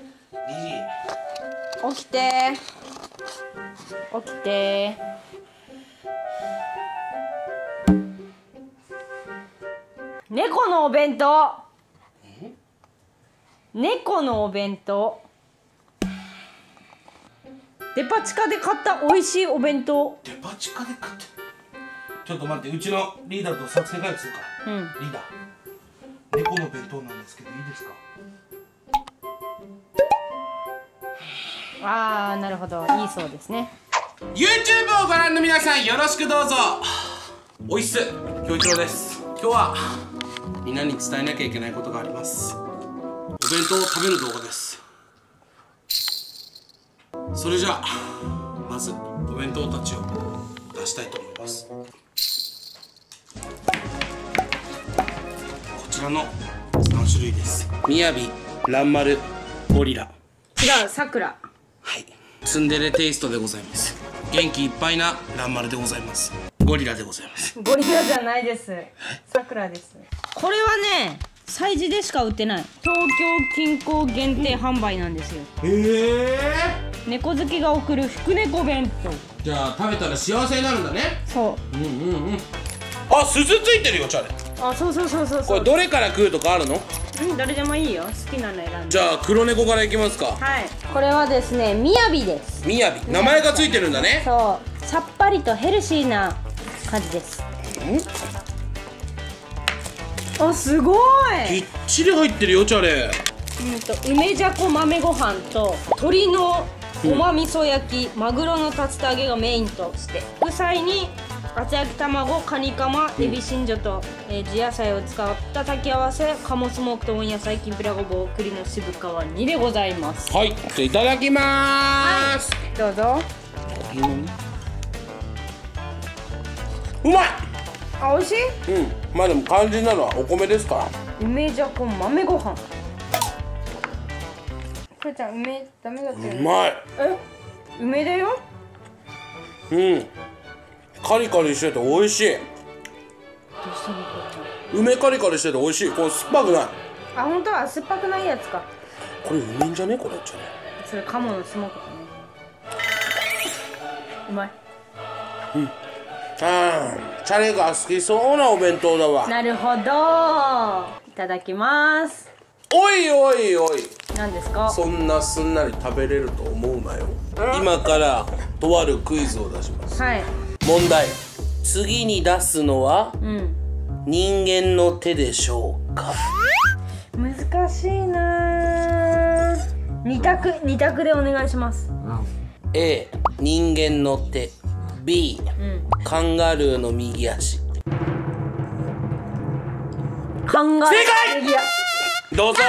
起きて起きて。猫のお弁当。猫のお弁当。デパ地下で買った美味しいお弁当。 デパ地下で買って。ちょっと待って、うちのリーダーと作戦会議するから。リーダー、猫の弁当なんですけどいいですか？ あー、なるほど、いいそうですね。 YouTube をご覧の皆さん、よろしくどうぞ。おいっす、京一郎です。今日はみんなに伝えなきゃいけないことがあります。お弁当を食べる動画です。それじゃあまずお弁当たちを出したいと思います。こちらの3種類です。みやび、らんまる、ゴリラ。 違う、さくら。 はい、ツンデレテイストでございます。元気いっぱいならんまるでございます。ゴリラでございます。 ゴリラじゃないです。さくらです。これはね、催事でしか売ってない。東京近郊限定販売なんですよ。猫好きが送る福猫弁当。 じゃあ食べたら幸せになるんだね。 そう。 あ、鈴ついてるよ、チャレ。 あ、そうそうそうそう。 これどれから食うとかあるの？ 誰でもいいよ、好きなの選んで。 じゃあ黒猫からいきますか。 はい、これはですね、みやびです。みやび、名前がついてるんだね。 そう、さっぱりとヘルシーな感じです。あ、すごい。 きっちり入ってるよ、チャレ。 梅じゃこ豆ご飯と鶏のごま味噌焼き、マグロの竜田揚げがメインとして、副菜に厚焼き卵、カニカマ、エビしんじょと、地野菜を使った炊き合わせ、鴨スモークと温野菜、きんぴらごぼう、栗の渋皮煮でございます。 はい、じゃあいただきまーす。 どうぞ。 うまい。 あ、美味しい？ まあでも肝心なのはお米ですから。 梅じゃこ豆ご飯。これちゃん、梅ダメだったよね。 うまい。 梅だよ。 カリカリしてて美味しい。 どうしたのこれちゃん。 梅カリカリしてて美味しい。これ酸っぱくない。 あ、本当は酸っぱくないやつか。 これうめんじゃね、これちゃね。 それ鴨のスモークだね。うまい。 チャレが好きそうなお弁当だわ。 なるほど。いただきます。 おいおいおい。 何ですか？ そんなすんなり食べれると思うなよ。今からとあるクイズを出します。 はい。 問題。次に出すのは、人間の手でしょうか？ 難しいな。二択でお願いします。 A、人間の手。B、カンガルーの右足。 カンガルー。 正解。どうぞ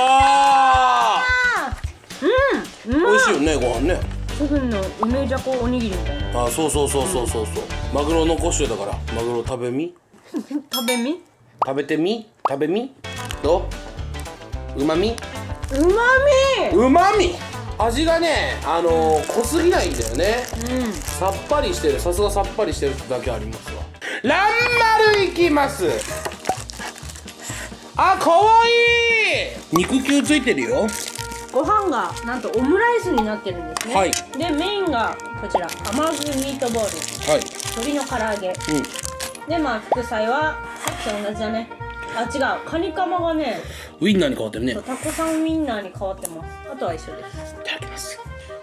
ー。美味しいよね、ご飯ね。 セブンの梅じゃこおにぎりみたいな。 あ、そう。マグロ残してたから、マグロ食べみ。 食べみ。 食べてみ。食べみ。どう？うまみ。 うまみ。 味がね、濃すぎないんだよね。さっぱりしてる。さすがさっぱりしてるってだけありますわ。らんまるいきます。あ、かわいい。肉球ついてるよ。 ご飯がなんとオムライスになってるんですね。 はい。 でメインがこちら甘酢ミートボール。 はい。 鶏の唐揚げ。でまあ副菜はさっきと同じだね。あ、違う、カニカマがね、 ウインナーに変わってるね。 タコさんウインナーに変わってます。あとは一緒です。 いただきます。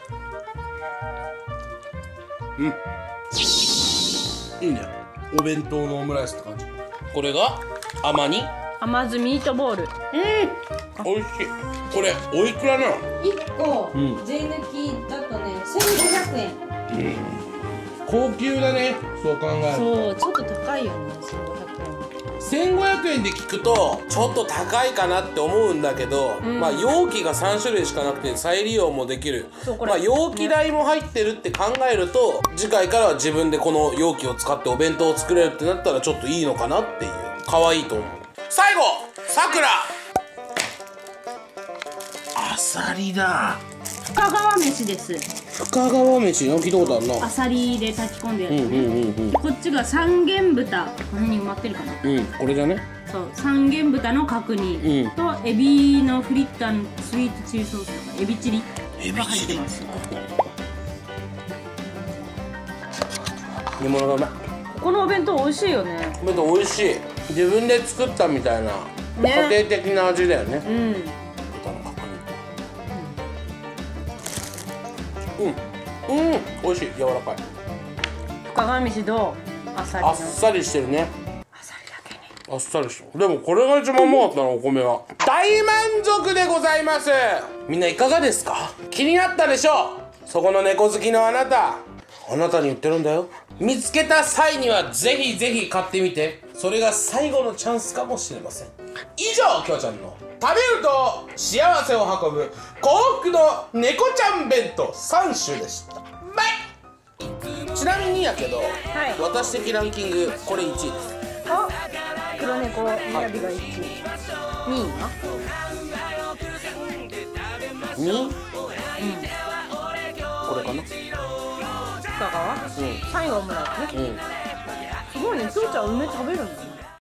いいね。お弁当のオムライスって感じ。これが甘酢ミートボール。 美味しい。これおいくらなの 1個、税抜きだとね1500円。 高級だね、そう考えると。 そう、ちょっと高いよね、 1500円で聞くとちょっと高いかなって思うんだけど、まあ容器が3種類しかなくて再利用もできる。まあ容器代も入ってるって考えると、次回からは自分でこの容器を使ってお弁当を作れるってなったらちょっといいのかなっていう。可愛いと思う。最後、さくら。あさりだ。 深川飯です。 深川飯の聞いたことあるな。 あさりで炊き込んでやつね。こっちが三元豚、この辺に埋まってるかな。 これじゃね。 そう、三元豚の角煮とエビのフリッタンスイートチリソースとかエビチリが入ってます。 煮物がうまい。 ここのお弁当美味しいよね。 お弁当美味しい。自分で作ったみたいな家庭的な味だよね。豚の角煮。美味しい。柔らかい。 深川飯どう？あさりの。 あっさりしてるね。 あさりだけね。 あっさりしてる。でもこれが一番うまかったな、お米が。大満足でございます。みんないかがですか？気になったでしょう？そこの猫好きのあなた。あなたに言ってるんだよ。見つけた際にはぜひぜひ買ってみて。それが最後のチャンスかもしれません。以上、きょうちゃんの食べると幸せを運ぶ幸福の猫ちゃん弁当3種でした。バイ。ちなみにやけど、私的ランキングこれ1位です。 あ、黒猫選びが1位。2位は 2位？これかな。 深川？3位はオムライスね。すごいね、きょうちゃん梅食べるんだね。